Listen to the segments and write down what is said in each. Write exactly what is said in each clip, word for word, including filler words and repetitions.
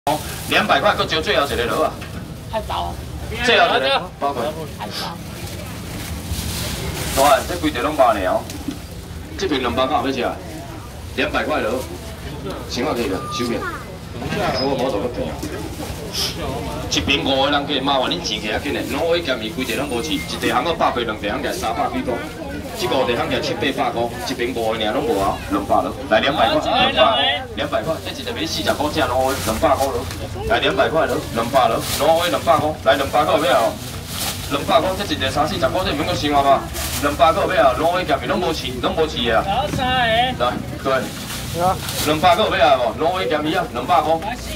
两百块，搁招最后一个落啊！ 太早了， 最后一个包括。 太早。 大汉，这规条拢百呢哦。这瓶两百块要吃啊？两百块落，先我可以了，收起。我无做个平。一瓶五个人计，麻烦恁钱起啊紧嘞。两位咸鱼规条拢无钱，一地行个百块，两地行个三百几块。 这个地方价七八百块，一瓶五个尔拢无啊，两百了，来两百块，两百，两百块，这一个卖四十块，正两位两百块了，来两百块了，两百了，两位两百块，来两百块要哦，两百块，这一个三四十块，这免阁生活吧，两百块要哦，两位咸面拢无钱，拢无钱啊，来，对，两百块要哦，两位咸面啊，两百块，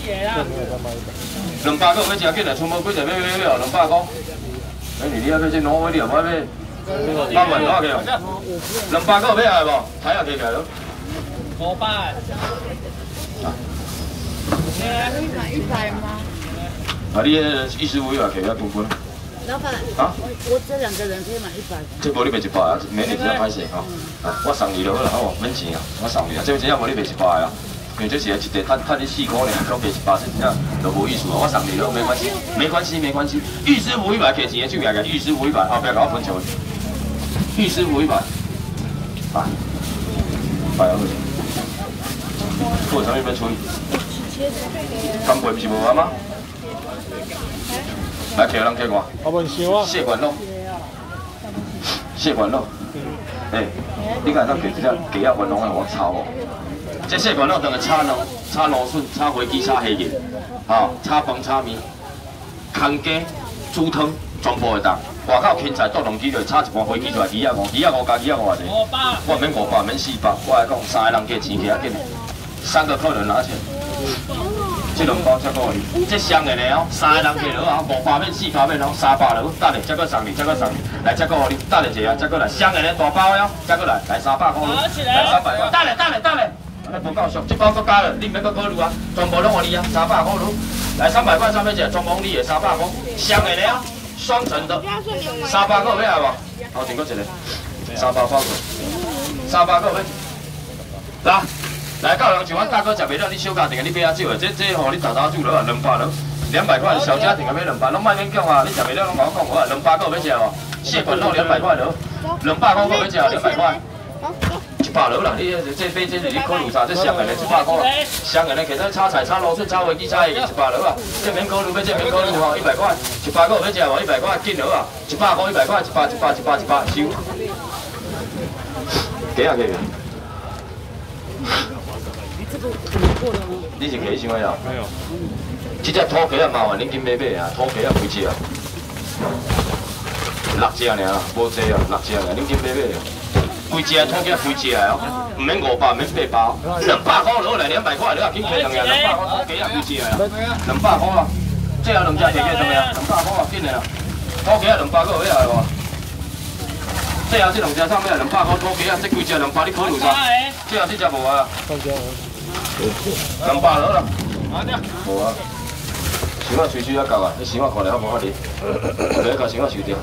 两百块要真紧来，全部几只要要要，两百块，哎，你你要要这两位你又买要？ 八万多少个？两百个要来无？睇下几个咯？ 五百。 一百吗？ 啊，你一十五一百给要多分。 老板， 啊？ 我这两个人可以买一百。 这无你卖一百啊？免你这样歹势吼。啊，我送你就好啦，好无？免钱啊，我送你啊。这真正无你卖一百啊。因为这是一地赚赚你四块尔，讲卖一百，这真正就无意思啊。我送你咯，没关系，没关系，没关系。玉师傅一百给钱的手举个，玉师傅一百，后壁甲我分钱。 玉师傅一百，啊，百二块钱，做啥物要吹？干杯不是无啊吗？来，客人客我。我问烧啊。蟹管肉。蟹管肉。哎，你敢当给这只鸡仔管拢爱我炒无？这蟹管肉等于炒肉、炒芦笋、炒飞机、炒虾仁，吼，炒饭、炒面，空鸡、煮汤，全部会当。 外口芹菜剁两支，就炒一盘飞机出来，鱼仔五，鱼仔五加鱼仔五偌济？五百。我免五百，免四百，我来讲三个人加钱起啊紧，三个客人拿钱。这两包才够哩，这双个呢哦，三个人加落啊，五百免四百免哦，三百落，等下再搁送你，再搁送你，来再搁互你，等下一下再搁来，双个呢大包哦，再搁来，来三百块咯，来三百块，等下等下等下，还无够俗，这包搁加了，你免搁考虑啊，全部拢互你啊，三百块咯，来三百块上面一个全部你的三百块，双个呢哦。 双层的，三百个要来无？后前搁一个，三百包过，三百个要。来，来，到人像阮大哥食袂了，你小家庭你买较少的，这这互你大大煮落啊，两百了，两百块小家庭啊买两百，拢莫勉强啊，你食袂了拢甲我讲好啊，两百个要食无？蟹管肉两百块了，两百块个要食两百块。 一百落啦，你这这这是你考虑啥？这双个呢一百块啦，双个呢其实炒菜、炒芦笋、炒飞机、炒虾仁一百落啊，这免考虑，要这免考虑吼，一百块，一百个要食无？一百块紧落啊，一百块一百块，一百一百一百一百收。几啊几个？ 这个怎么过的呢？ 你是给想的啊？没有。这只土鸡啊，麻烦恁紧买买啊，土鸡啊几只啊？六只尔，无济啊，六只尔，恁紧买买啊。 规只土鸡规只哦，唔免五百，免八百，两百块落来两百块，你话紧开两样，两百块土鸡啊规只啊，两百块啊，这后两只提起怎么样？两百块啊，紧的啦，土鸡啊两百个要来无？这后这两只上面两百块土鸡啊，这规只两百，你考虑啥？这后这只无啊？两百落啦，无啊，想我吹水啊够啊，你想我看来还无法哩，你甲想我收掉。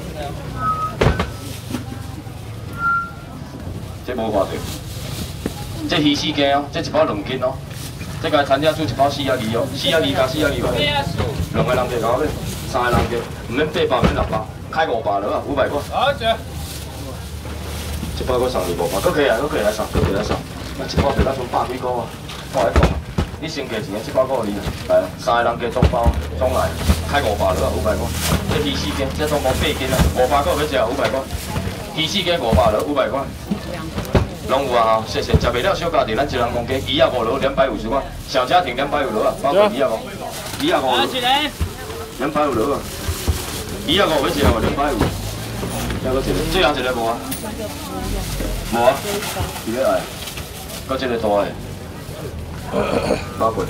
这无偌济，这鱼四斤哦，这一包两斤哦，这个餐厅煮一包四啊二哦，四啊二加四啊二万，两个人计搞咩？三个人计，唔免八百，免六百，开五百了啊，五百块。好，姐。一包搁送你五百，搁可以啊，搁可以来送，搁可以来送。啊，一包就咱算百几块啊，我来讲，你先计钱，这包搁你来，三个人计装包装来，开五百了啊，五百块。这鱼四斤，这总共八斤啊，五百块要食五百块，鱼四斤五百了，五百块。 拢有啊，谢谢。食袂了小家庭，咱一人公鸡，鱼仔五箩两百五十块，小家庭两百五箩啊，包括鱼仔五，鱼仔五箩，两百五箩啊，鱼仔五要食无？两百五，还搁一个，这样一个无啊？无啊？几个来？搁这个大的，包括。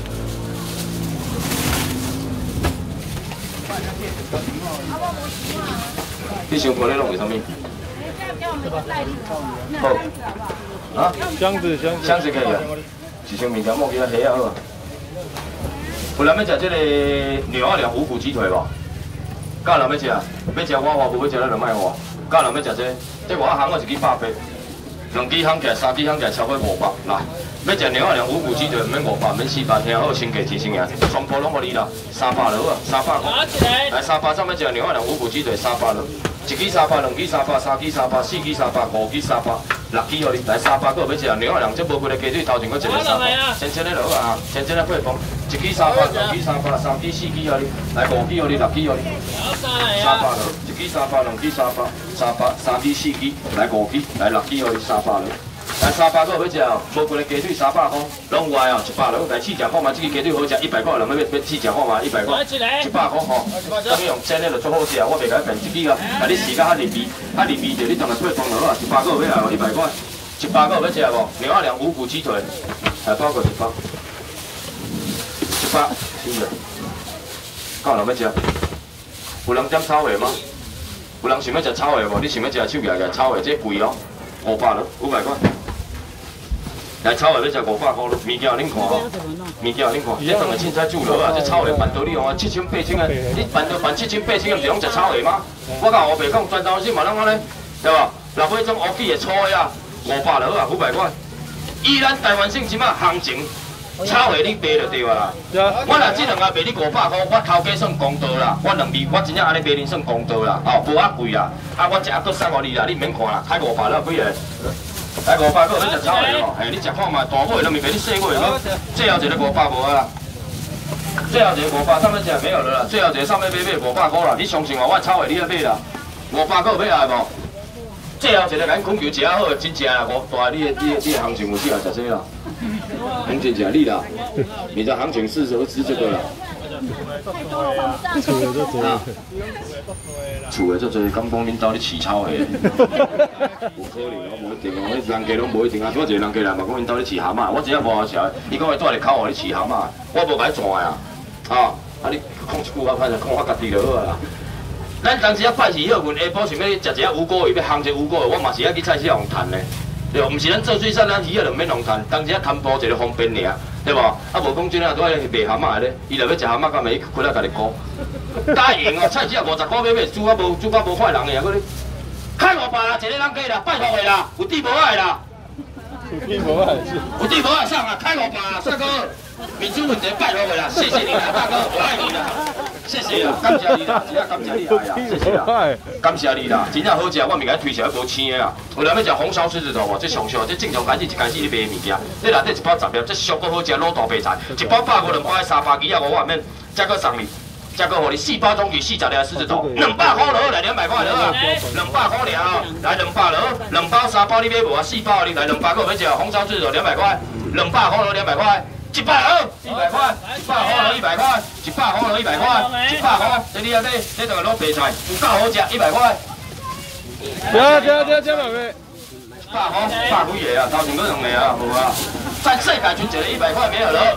你想看你弄为什么？好。 啊，箱子箱子箱子可以啊，一箱面条莫给它下啊好。有人要食这个牛仔两虎骨鸡腿无？敢有人要食？要食我话，无要食咱就卖我。敢有人要食这？这外行我一支百八，两支行起来，三支行起来超过五百。来， 要食牛仔娘五谷鸡腿，免五百，免四百，听好先价提醒啊，全部拢互你啦，三百落啊，三百。来三百，咱要食牛仔娘五谷鸡腿，三百落。一支三百，两支三百，三支三百，四支三百，五支三百，六支互你。来三百，搁要食牛仔娘，这无几个鸡腿，头前搁一个三百，先先咧落啊，先先咧配方。一支三百，两支三百，三支四支互你，来五支互你，六支互你。三百落，一支三百，两支三百，三百，三支四支，来五支，来六支互你，三百落。来三百个要食哦，无几个鸡腿三百块，拢有爱哦，一百落来试食看嘛，这个鸡腿好食，一百块人要要要试食看嘛，一百块，一百块吼，等于用煎的就足好食，我袂甲你变一支啊，啊你试甲较入味，较入味就你当来配方落啊，一百个要来哦，一百块，一百个要食无？牛仔娘五谷鸡腿，来包个一包，一百，是不？够人要食？有人点炒粿吗？有人想要食炒粿无？你想要食手夹夹炒粿，这贵哦，五百落，五百块。来炒粿要食五百块咯，物件恁看哦，物件恁看，这当个凊彩煮落啊，这炒粿办道理用啊，七千八千啊，你办到办七千八千，毋是拢食炒粿吗？我甲我爸讲，全台市嘛拢安尼，对吧？若买种乌鸡的粗的啊，五百落啊，五百块。依咱台湾省即马行情，炒粿你卖就对啊啦。我若这两下卖你五百块，我头家算公道啦，我两味我真正安尼卖你算公道啦，哦，无遐贵啦，啊我食搁送互你啦，你毋免看啦，开五百了几个？来五百个，你食炒粿哦，嘿，你食看嘛，大尾都未俾你细尾个，最后一个五百无啊啦，最后一个五百，上面食没有了啦，最后一个上面买买五百块啦，你相信我，我炒粿你要买啦，五百个要来无？最后一个咱困球食好，真正啦，五大你的你的你的行情有适合食这啦，很真正你啦，你的行情适合吃这个啦。厝的做多，厝的做多，敢讲恁兜咧饲草的？有可能哦，无一定哦，迄人家拢无一定啊。像我一个人家来嘛，讲恁兜咧饲蛤蟆，我真正无好笑。伊讲伊住咧口河咧饲蛤蟆，我无甲伊转啊。啊，啊你讲一句啊，反正讲我家己就好啊啦。咱当时啊办事好运，下晡想要食一下五果鱼，要烘一个五果鱼，我嘛是爱去菜市场趁的。对，毋是咱做水产，咱鱼啊就免用趁，当时啊摊薄一个方便尔。对无？啊无讲真啊，拄爱卖蛤蟆咧，伊若要食蛤蟆，敢袂开了家己顾。答应哦，菜市啊五十块买买，煮啊无煮啊无快人个啊，搁咧开五百啦，一个人计啦，拜托个啦，有底无爱啦。有底无爱是。有底无爱上啊，开五百啦，帅哥，民主问题拜托个啦，谢谢你啦，大哥，我爱你啦，谢谢啦，感谢你啦，真正感谢你来啦，谢谢啦，感谢你啦，真正好食，我咪甲你推销无青的啦。有人要食红烧狮子头无？这上少，这正常开始一开始你卖物件，你内底一包十粒，这俗个好食卤大白菜，一包百五两包三百几啊五万免，再搁送你，再搁互你四包中鱼四十粒狮子头，两百块落来两百块落啊，两百块了，来两百落，两包三包你买无啊？四包你来两百个要食红烧狮子头两百块，两百块落两百块。一百二，一百块，一百块了一百块，一百块了一百块，一百块，这你啊这这个卤白菜有够好食，一百块。 对对对，这两位。 一百块，百几个啊，头前嗰两个啊，好啊。在世界就一个一百块没有了。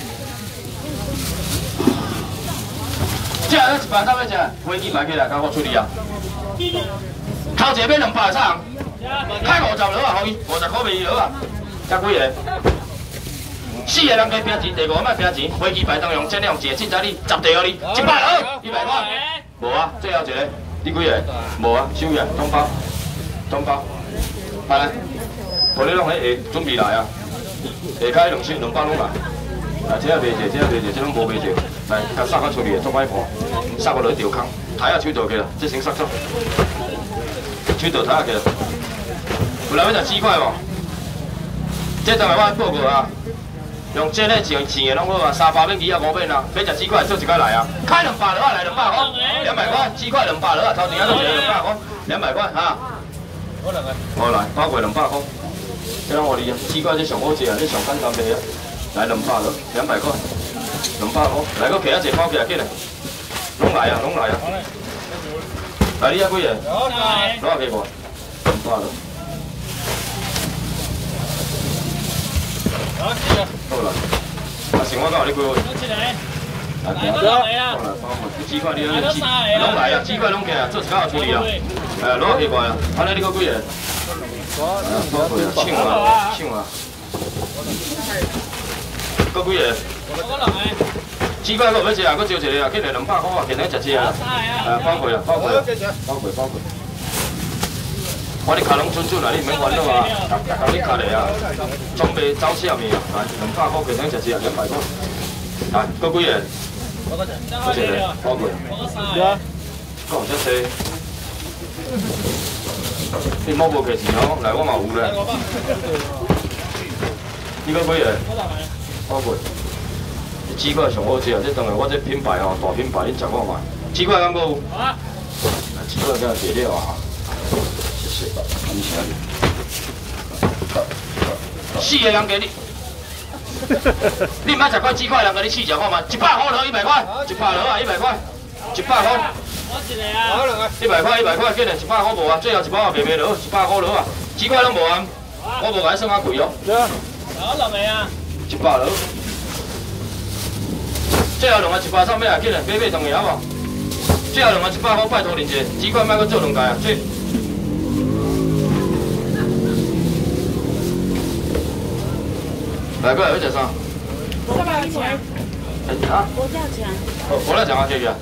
这样一百三要食，飞机买起来，甲我处理啊。头一个买两百场，开五十落啊，互伊五十块卖伊落啊，加几个？四个人加拼钱，第五摆拼钱，飞机牌当用尽量一个凊彩你十地互你，一百二，一百块，无啊，最后一个，你几个？无啊，收起来，中包，中包，来，互你拢迄下准备来啊，下开两千两百拢来，来，这啊卖者，这啊卖者，这拢无卖者，来，甲杀到处理的，做歹看，杀到落去钓空，台啊手倒起啦，这先杀走，手倒台啊起啦，有人要食鸡块无？这当然我报告啊。用这个钱钱的拢好啊，三百免二啊五免啊，要食鸡块做一块来啊，开两百落啊，来两百块，两百块，鸡块两百落啊，头前啊都是两百块，两百块哈。我两个。我来，包过两百块，这拢互你啊，鸡块这上好食啊，这上简单卖啊，来两百落，两百块，两百块，来个其他一包起来起来，拢来啊，拢来啊。来你啊几个？攞来。攞下几个？两百落。好啦，啊，成我讲你几位？来，来啊！鸡块你拢拢来啊！鸡块拢起来，做一家处理啊！哎，攞下几块啊？安尼你个几个？啊，多几啊？抢啊！抢啊！个几个？鸡块个要食啊？个招一个啊？起来两百块啊！今日食只啊！哎，包过啊！包过啊！包过包过。 我你卡拢准准啦，你免烦恼啊，逐逐工你卡咧啊，装备走啥物啊？来，两百块平常食一啊，两百块。来，搁几个？搁一个，好贵。 对啊。 搁有遮济。你莫无客气哦，来我嘛有咧。你搁几个？好贵。鸡块上好食啊！这当然我这品牌哦，大品牌，你食看嘛。鸡块敢搁有？啊。鸡块敢解料啊！谢谢，谢谢你。四个人给你。你唔捌食过鸡块，人给你试食看嘛？一百块落一百块，一百落啊一百块，一百块。 我一个啊。 一百块一百块，竟然一百块无啊！最后一包也卖卖落，一百块落啊！鸡块拢无啊！我无甲你算较贵哦。 对啊。 我两个啊。 一百落。最后两个一百三尾啊，竟然买买同个好无？最后两个一百块，拜托恁者，鸡块莫搁做两台啊！最。来，过来要食啥？ 佛跳墙。 啊？ 佛跳墙。 哦，佛跳墙啊，可以啊。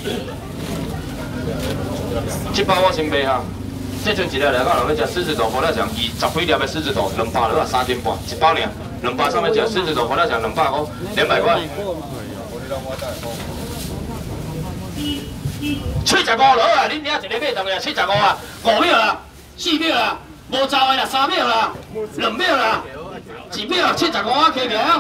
这包我先买哈。这阵一个来讲，若要食狮子头佛跳墙，二十几粒的狮子头，两百多啊，三斤半，一包尔。两百上面食狮子头佛跳墙，两百块，两百块。七十五落啊！恁遐一个买当个七十五啊，五秒啦，四秒啦，无走的啦，三秒啦，两秒啦，一秒七十五啊，起起啊！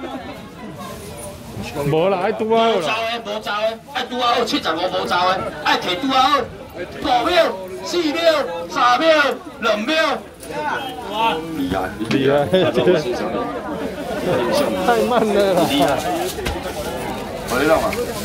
无啦，爱拄啊无走的，无走的，爱拄啊好，七十五无走的，爱摕拄啊好，五秒、四秒、三秒、两秒。哇！厉害， 厉害，太慢了啦！ 我你弄啊。